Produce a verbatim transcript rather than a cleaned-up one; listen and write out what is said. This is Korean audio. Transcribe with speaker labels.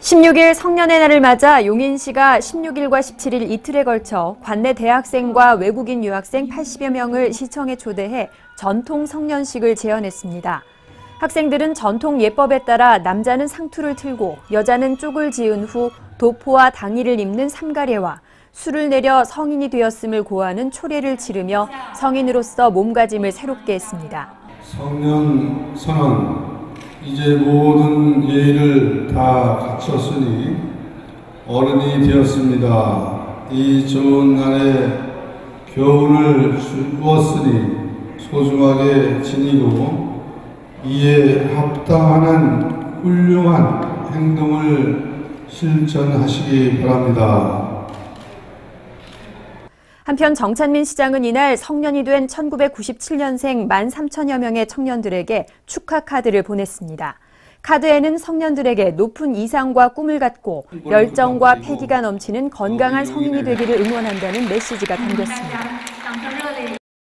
Speaker 1: 십육 일 성년의 날을 맞아 용인시가 십육 일과 십칠 일 이틀에 걸쳐 관내 대학생과 외국인 유학생 팔십여 명을 시청에 초대해 전통 성년식을 재현했습니다. 학생들은 전통 예법에 따라 남자는 상투를 틀고 여자는 쪽을 지은 후 도포와 당의를 입는 삼가례와 술을 내려 성인이 되었음을 고하는 초례를 치르며 성인으로서 몸가짐을 새롭게 했습니다.
Speaker 2: 성년 선언, 이제 모든 예의를 다 갖췄으니 어른이 되었습니다. 이 좋은 날에 교훈을 주었으니 소중하게 지니고 이에 합당하는 훌륭한 행동을 실천하시기 바랍니다.
Speaker 1: 한편 정찬민 시장은 이날 성년이 된 천구백구십칠 년생 만 삼천여 명의 청년들에게 축하 카드를 보냈습니다. 카드에는 성년들에게 높은 이상과 꿈을 갖고 열정과 패기가 넘치는 건강한 성인이 되기를 응원한다는 메시지가 담겼습니다.